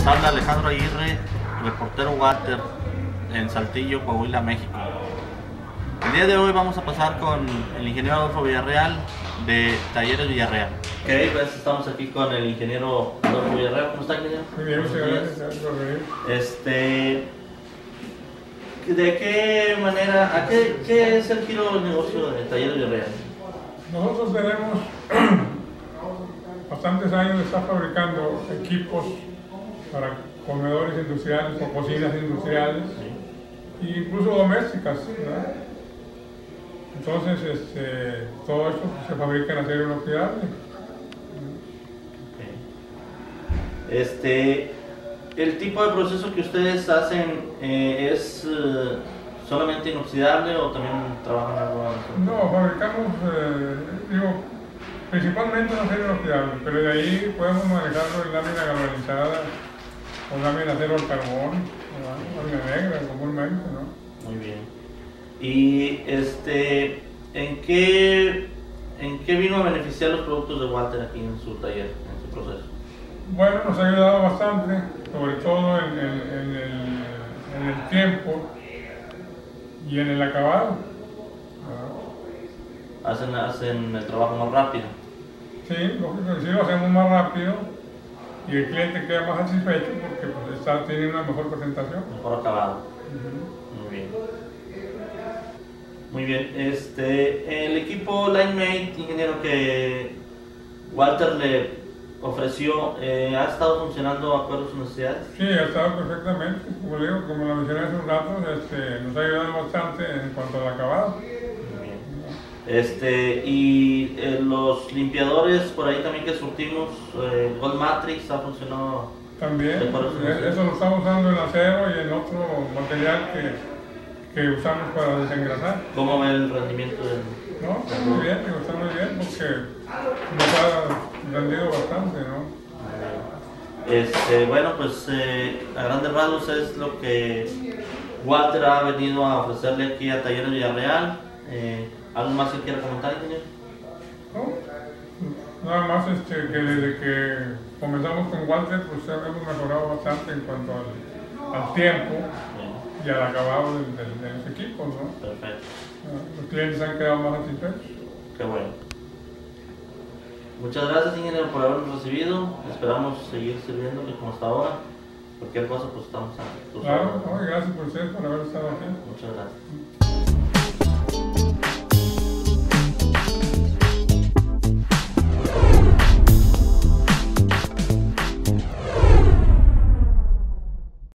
Les habla Alejandro Aguirre, reportero Walter, en Saltillo, Coahuila, México. El día de hoy vamos a pasar con el ingeniero Adolfo Villarreal de Talleres Villarreal. Ok, pues estamos aquí con el ingeniero Adolfo Villarreal. ¿Cómo está, ingeniero? Muy bien, muchas gracias. ¿De qué manera, qué es el giro del negocio de Talleres Villarreal? Nosotros tenemos bastantes años de estar fabricando equipos para comedores industriales o cocinas industriales, e incluso domésticas, ¿verdad? Entonces, todo esto se fabrica en acero inoxidable. ¿El tipo de proceso que ustedes hacen es solamente inoxidable o también trabajan algo? No, fabricamos, principalmente en acero inoxidable, pero de ahí podemos manejarlo en lámina galvanizada o lámina acero al carbón, lámina negra comúnmente, ¿no? Muy bien. ¿Y en qué vino a beneficiar los productos de Walter aquí en su taller, en su proceso? Bueno, nos ha ayudado bastante, sobre todo en el tiempo y en el acabado. Hacen el trabajo más rápido. Sí, lógico, sí lo hacemos más rápido y el cliente queda más satisfecho porque pues, tiene una mejor presentación. Mejor acabado. Muy bien. Muy bien. El equipo LineMate, ingeniero, que Walter le ofreció, ¿ha estado funcionando de acuerdo a sus necesidades? Sí, ha estado perfectamente. Como le digo, como lo mencioné hace un rato, nos ha ayudado bastante en cuanto al acabado. Muy bien. Y los limpiadores por ahí también que surtimos, Gold Matrix, ¿ha funcionado? También, eso lo estamos usando en acero y en otro material que usamos para desengrasar. ¿Cómo ve el rendimiento del...? No, está muy bien, está muy bien porque nos ha rendido bastante, ¿no? Bueno, pues a grandes rasgos es lo que Walter ha venido a ofrecerle aquí a Talleres Villarreal. ¿Algo más que quiera comentar, ingeniero? No, nada más que desde que comenzamos con Walter, pues hemos mejorado bastante en cuanto al tiempo y al acabado de los equipos, ¿no? Perfecto. Los clientes han quedado más satisfechos. Qué bueno. Muchas gracias, ingeniero, por habernos recibido. Esperamos seguir sirviéndole como hasta ahora. Cualquier cosa, pues estamos a tus órdenes. Claro, gracias por ustedes por haber estado aquí. Muchas gracias.